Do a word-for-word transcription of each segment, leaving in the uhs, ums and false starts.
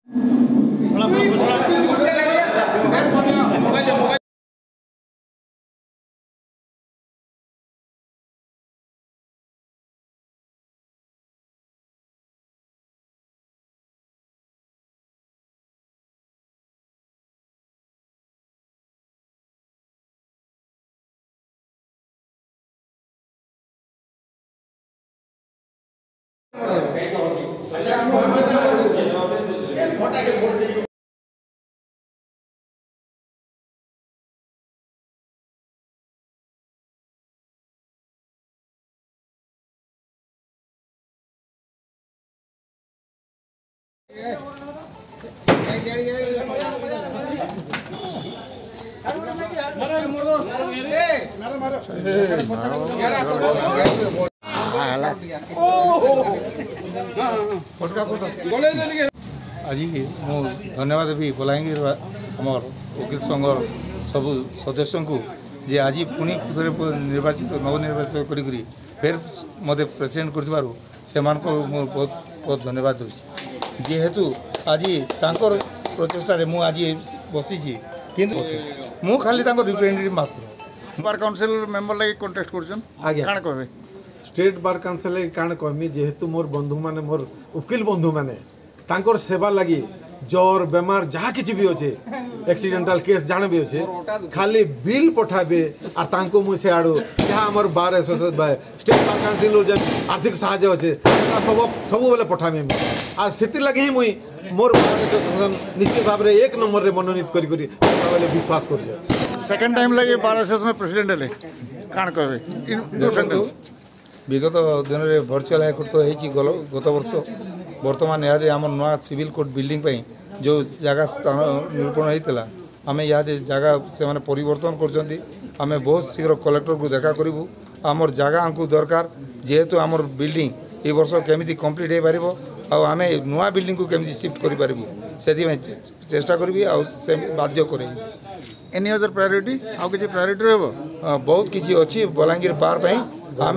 आज मु धन्यवाद भी बलांगीर आमर वकिल संघ सब सदस्य को जे आज पुणी निर्वाचित नवनिर्वाचित करी फिर मत प्रेसिडेंट कर बहुत बहुत धन्यवाद दूसरी जेहेतु आज तांकर प्रचेषा मु आज बसी किंतु मु खाली रिप्रेजेंटेटिव मात्र बार काउंसिल मेंबर लगे कंटेस्ट करछन आगे काण कहबे स्टेट बार काउंसिल लगे काण कहमी जेहेतु मोर बंधु माने मोर वकील बंधु माने तांकर सेवा लगी ज्वर बेमार जहाँ किसी भी अच्छे एक्सीडेंटल केस जाने भी अच्छे खाली बिल पठाबे और तांको मु से आड़ू जहाँ आमर बार स्टेट बार काउंसिल जो आर्थिक साहाय्य अच्छे सब सब बेले पठामी आ से लगे ही मुई मोर बार एसोसिएशन निश्चित भाव में एक नंबर रे मनोनीत करी करी विश्वास कर सेकंड टाइम लगे बार एसोसिएशन प्रेसिडेंट ले काण कहबे विगत दिन में भर्चुआल हाईकोर्ट तो हो गत वर्ष बर्तमान यहाँ आम नया सिविल कोर्ट बिल्डिंग जो जगह स्थान निरूपण होता आम यहाँ जगह से मैंने परिवर्तन कर बहुत शीघ्र कलेक्टर को देखा करूँ आमर जगह हमको दरकार जेहेतु आमर बिल्डिंग ये वर्ष केमी कम्प्लीट हो पार आम नुआ बिल्डिंग को केमी शिफ्ट करूँ से चेष्टा करी से बाध्य कर एनी अदर प्रायोरिटी आउ किसी प्रायोरिटी रहबो बहुत किसी अच्छी बलांगीर बार पे आम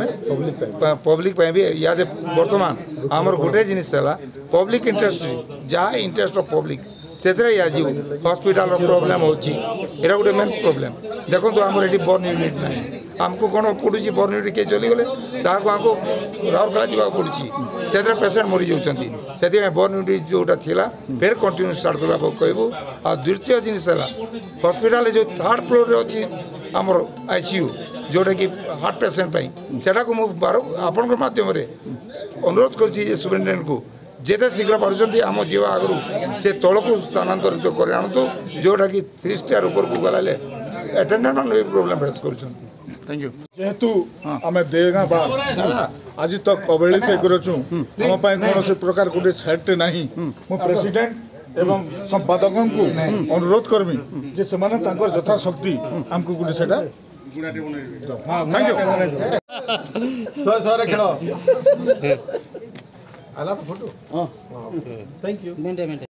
पब्लिक भी या बर्तमान आमर गोटे जिनिस पब्लिक इंटरेस्ट जहाँ इंटरेस्ट ऑफ पब्लिक से हॉस्पिटल प्रॉब्लम होची एटा गोटे मेन प्रॉब्लम देखो तो आमर ये बर्न यूनिट ना आमको कौन पड़ुची बर्न यूनिट किए चलीगले आमको राउरकेला जावाक पड़ी से पेसेंट मरी जाती से बर्न यूनिट जोटा थिला फिर कंटिन्यू स्टार्ट करवा कहबू आ द्वितीय जिनिस हॉस्पिटल जो थर्ड फ्लोर रे अच्छी आमर आईसीयू जोटा कि हार्ट पेसेंट सेटा को मुझे बार आपण मध्यम अनुरोध कर सुपरिटेडेंट को जिते शीघ्र पार्टी आम जीवा आगु से तल को स्थानांतरित कर आणतु जोटा कि थ्री स्टार ऊपर को गलाले अटेंडेंट मान प्रोब्लेम फेस कर थैंक यू जेहेतु आम देगा बार आज तक अवहेलित करूँ आम कौन से प्रकार गोटे साइड ना मु प्रेसिडेंट एवं संपादक को अनुरोध करमी जे से यथाशक्ति आमको गोटे से थैंक यू सौ सौ खेल आला फोटो थैंक यू